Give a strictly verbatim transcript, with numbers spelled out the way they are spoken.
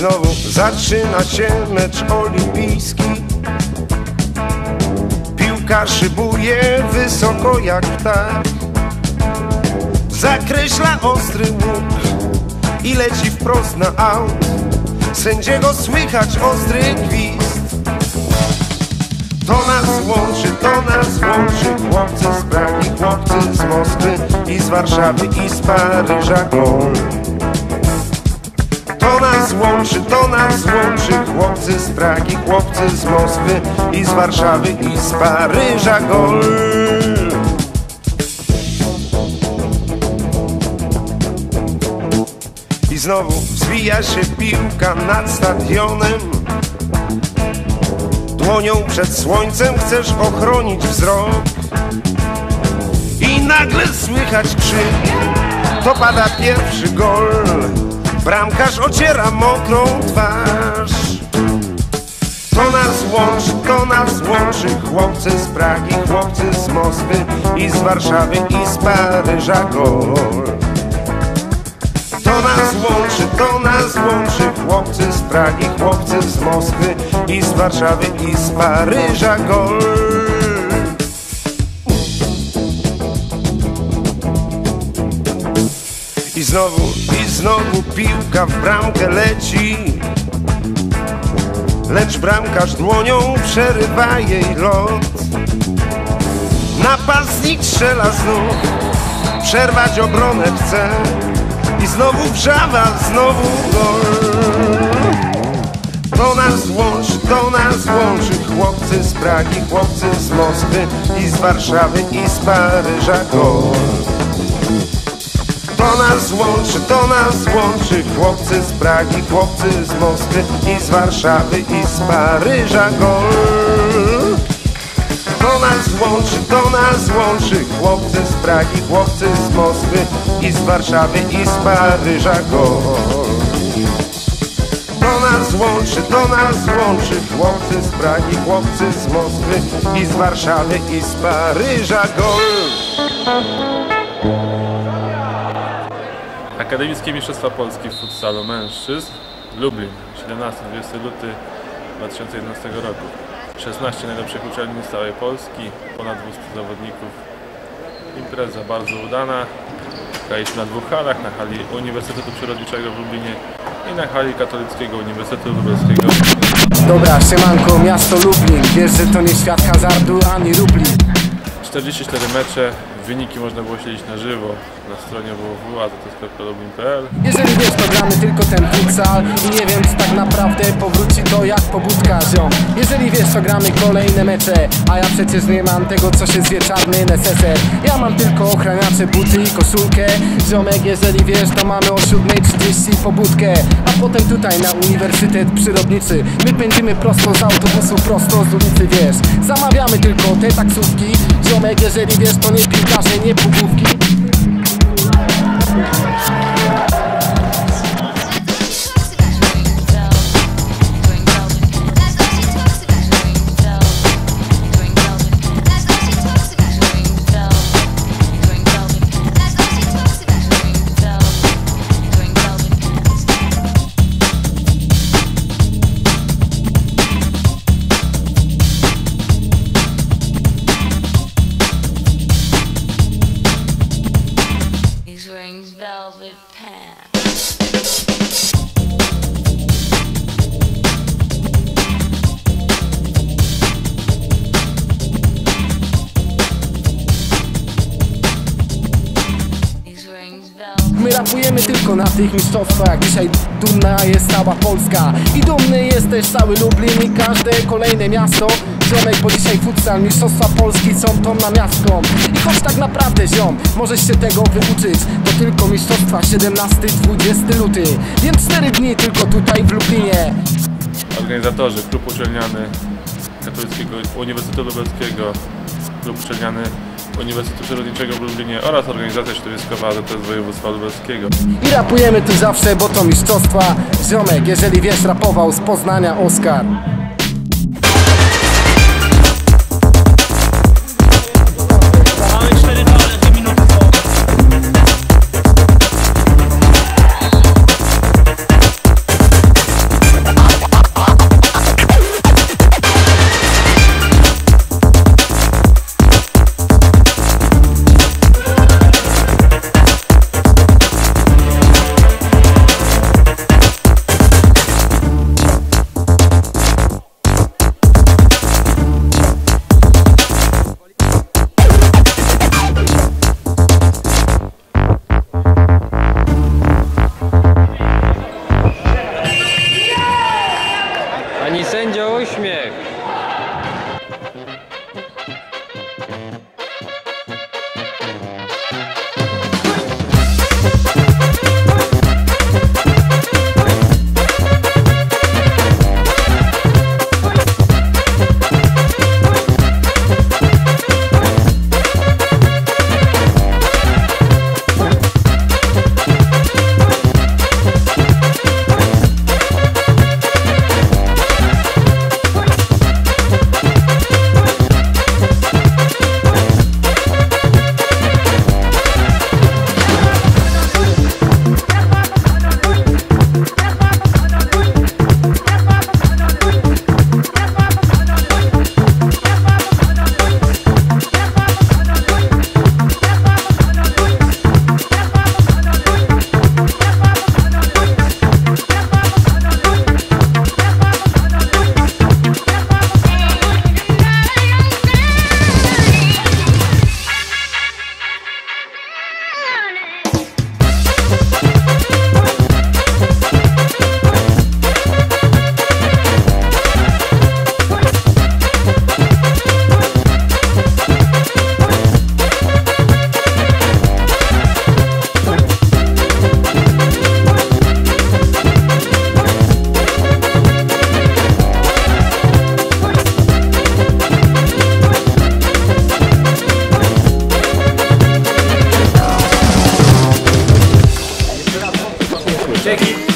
znowu zaczyna się mecz olimpijski. Piłka szybuje wysoko jak ptak, zakreśla ostry łuk i leci wprost na aut. Sędziego słychać ostry gwizd. To nas łączy, to nas łączy, chłopcy z Pragi, chłopcy z Moskwy i z Warszawy i z Paryża gol. To nas łączy, to nas łączy, chłopcy z Pragi, chłopcy z Moskwy i z Warszawy i z Paryża gol. I znowu wzbija się piłka nad stadionem. Dłonią przed słońcem chcesz ochronić wzrok i nagle słychać krzyk. To pada pierwszy gol. Bramkarz ociera mokrą twarz. To nas łączy, to nas łączy, chłopcy z Pragi, chłopcy z Moskwy i z Warszawy i z Paryża gol. To nas łączy, to nas łączy, chłopcy z Pragi, chłopcy z Moskwy i z Warszawy i z Paryża gol. I znowu, i znowu piłka w bramkę leci, lecz bramkarz dłonią przerywa jej lot. Napastnik strzela znów, przerwać obronę chce i znowu wrzawa, znowu gol. To nas łączy, to nas łączy, chłopcy z Pragi, chłopcy z Moskwy i z Warszawy i z Paryża gol. To nas łączy, to nas łączy, chłopcy z Pragi, chłopcy z Moskwy i z Warszawy i z Paryża gol. To nas łączy, to nas łączy, chłopcy z Pragi, chłopcy z Moskwy i z Warszawy i z Paryża gol. To nas łączy, to nas łączy, chłopcy z Pragi, chłopcy z Moskwy i z Warszawy i z Paryża gol. Akademickie Mistrzostwa Polski w futsalu mężczyzn Lublin, siedemnasty dwudziesty luty dwa tysiące jedenastego roku. szesnaście najlepszych uczelni z całej Polski, ponad dwieście zawodników. Impreza bardzo udana. Graliśmy na dwóch halach, na hali Uniwersytetu Przyrodniczego w Lublinie i na hali Katolickiego Uniwersytetu Lubelskiego. Dobra, siemanko, miasto Lublin. Wiesz, że to nie świat hazardu ani rubli. czterdzieści cztery mecze, wyniki można było śledzić na żywo na stronie w w w kropka a z t kropka lublin kropka p l. Jeżeli wiesz, to gramy tylko ten futsal i nie wiem, czy tak naprawdę powróci to jak pobudka, ziom. Jeżeli wiesz, to gramy kolejne mecze, a ja przecież nie mam tego, co się zwie czarny N S S R. Ja mam tylko ochraniacze, buty i koszulkę. Ziomek, jeżeli wiesz, to mamy o siódmej trzydzieści pobudkę, a potem tutaj na Uniwersytet Przyrodniczy. My pędzimy prosto z autobusu, prosto z ulicy, wiesz. Zamawiamy tylko te taksówki. Ziomek, jeżeli wiesz, to nie piłkarze, nie pugłówki. Velvet pants. My rapujemy tylko na tych mistrzostwach. Dzisiaj dumna jest cała Polska i dumny jest też cały Lublin i każde kolejne miasto. Ziomek, bo dzisiaj futsal, mistrzostwa Polski są tą namiastką. I choć tak naprawdę, ziom, możesz się tego wyuczyć, to tylko mistrzostwa siedemnasty dwudziesty luty, więc cztery dni tylko tutaj w Lublinie. Organizatorzy: klub uczelniany Katolickiego Uniwersytetu Lubelskiego, klub uczelniany Uniwersytetu Przyrodniczego w Lublinie oraz organizacja środowiskowa A Z S Województwa Lubelskiego. I rapujemy tu zawsze, bo to mistrzostwa. Ziomek, jeżeli wiesz, rapował z Poznania Oskar. Dzięki.